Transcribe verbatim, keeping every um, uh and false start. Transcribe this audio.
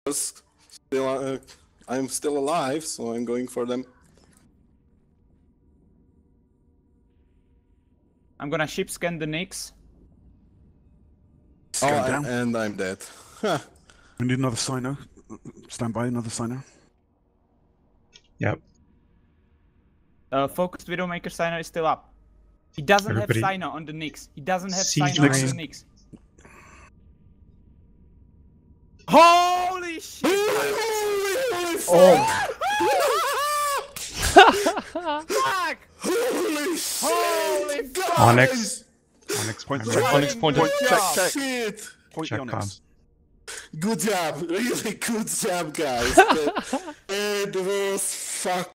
Still, uh, I'm still alive, so I'm going for them. I'm gonna ship scan the Nyx. Oh, Going I- down. and I'm dead. Huh. We need another signer. Stand by, another signer. Yep. Uh, focused Widowmaker Signer is still up. He doesn't Everybody- have Signer on the Nyx. He doesn't have Siege Signer on Nyx. the Nyx. Holy shit! Oh! Fuck! Holy shit! Holy fuck! Onyx. Onyx point. Point, Onyx pointed. Point, check, job. check. Shit! Point Check the Onyx. Good job, really good job, guys. It was fuck.